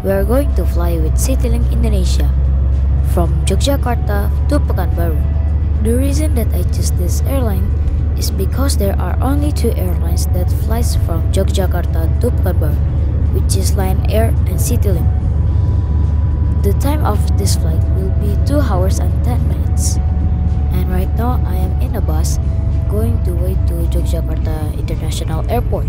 We are going to fly with Citilink Indonesia from Yogyakarta to Pekanbaru. The reason that I chose this airline is because there are only two airlines that flies from Yogyakarta to Pekanbaru, which is Lion Air and Citilink. The time of this flight will be 2 hours and 10 minutes. And right now I am in a bus going to way to Yogyakarta International Airport.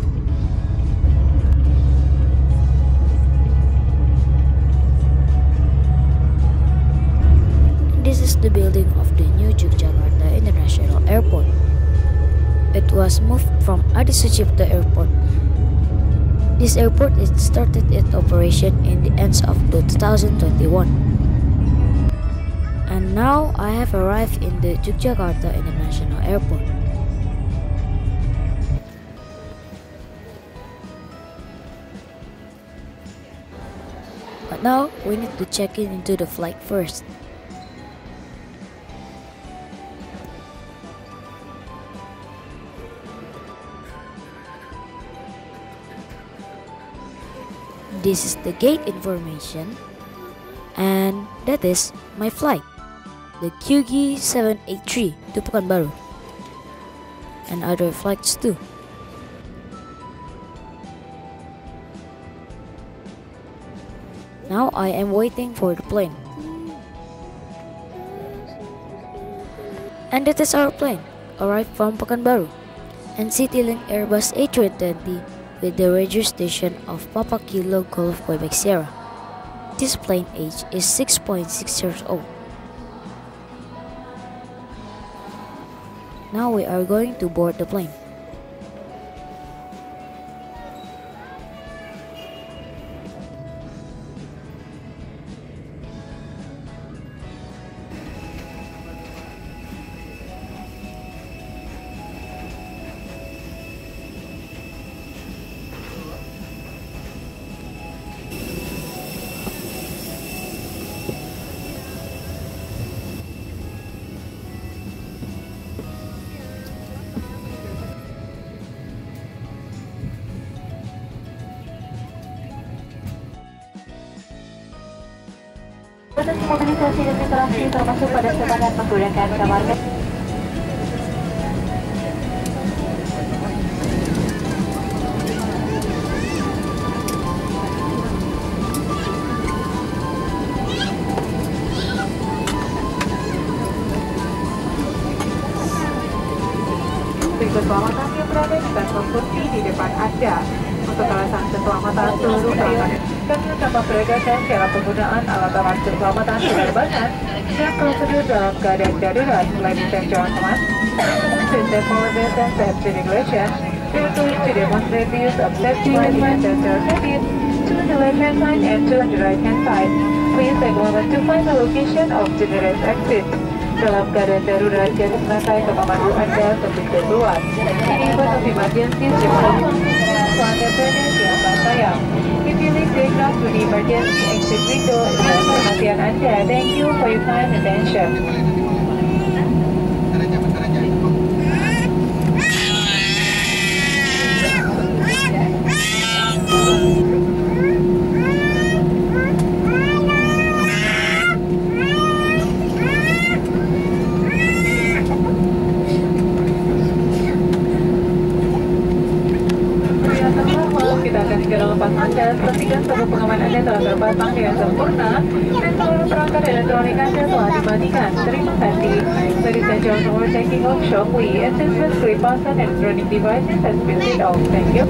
This is the building of the new Yogyakarta International Airport. It was moved from Adi Sucipto Airport. This airport started its operation in the end of 2021. And now I have arrived in the Yogyakarta International Airport. But now we need to check in into the flight first. This is the gate information, and that is my flight, the QG738 to Pekanbaru, and other flights too. Now I am waiting for the plane. And that is our plane, arrived from Pekanbaru, and Citilink Airbus A320 with the registration of Papa Kilo Golf Quebec Sierra. This plane age is 6.6 years old. Now we are going to board the plane. Mobilisasi dan interaksi termasuk pada semangat menggunakan kamar berikut perawatan yang berada di kantong kursi di depan Anda. Untuk alasan keselamatan seluruh pelanggan kami dapat beredarkan cara penggunaan alat-alat keselamatan penerbangan dan prosedur dalam keadaan darurat. Ladies and gentlemen, system policies and safety regulations refer to demonstrate the use of safety lighting and sensor settings to the left-hand side and to the right-hand side. Please take a moment to find the location of the nearest exit. Dalam keadaan darurat, garis rantai ke pemandu Anda terbuka keluar. Ini event of emergency Anda berada di atas sayap. If you leave the aircraft to the emergency exit window, mohon perhatian Anda. Thank you for your kind attention. Kita akan segera lepas Anda. Pastikan seluruh pengaman Anda telah terpasang dengan sempurna dan seluruh perangkat elektronik Anda telah dimatikan. Terima kasih. Ladies and gentlemen, we're taking off shortly. Assistance to fasten electronic devices has been turned off. Thank you.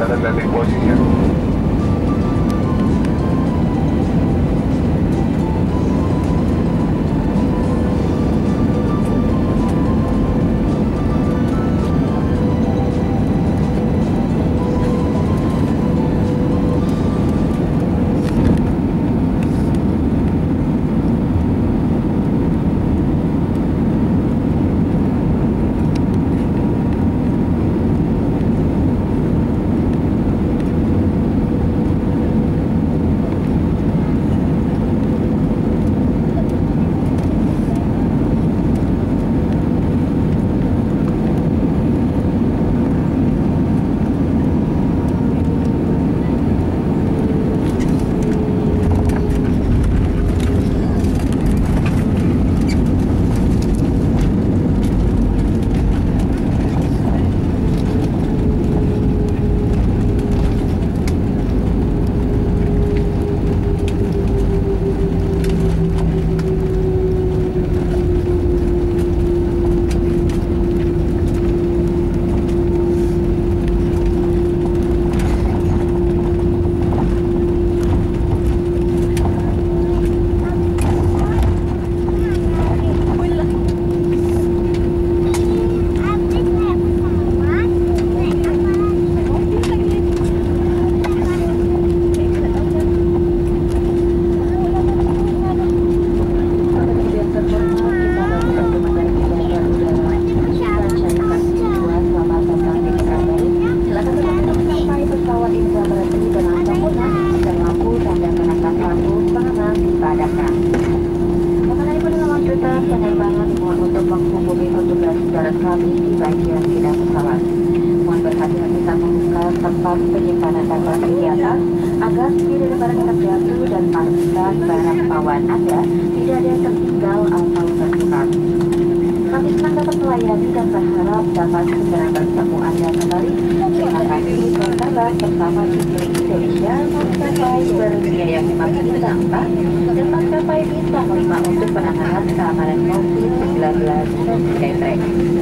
status landing position. Penerbangan mohon untuk menghubungi petugas darat kami di bagian bidang pesawat. Mohon berhati-hati saat membuka tempat penyimpanan data kegiatan agar tidak ada barang yang terjatuh dan pastikan barang bawaan Anda tidak ada yang tertinggal atau tertukar. Kami senang dapat melayani dan berharap dapat segera bertemu Anda kembali. Terima kasih berterbang bersama Citilink Indonesia, maskapai berbiaya 5 bintang 4 dan maskapai bintang 5 untuk penanganan keamanan COVID-19 dan Citilink.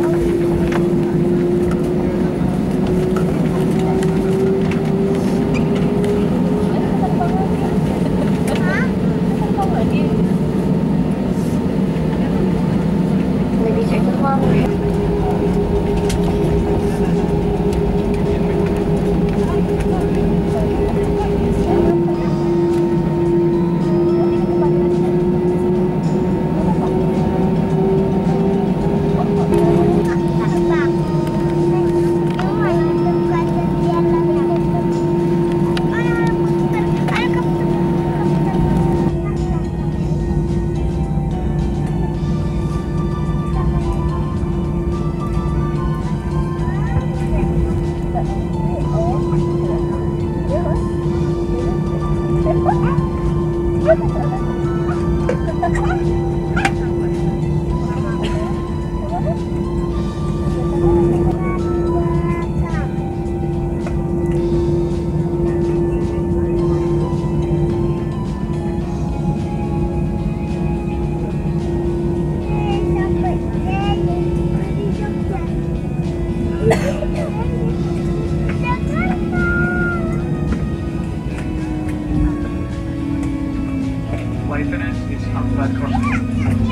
Maintenance is outside crossing.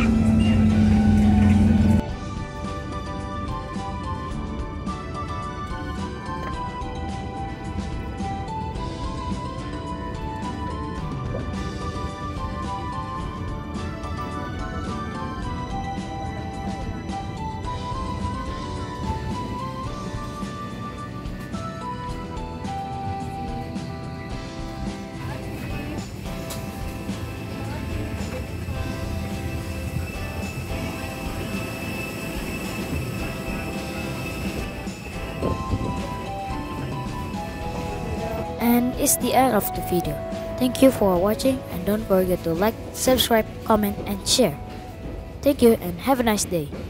And it's the end of the video. Thank you for watching and don't forget to like, subscribe, comment and share. Thank you and have a nice day.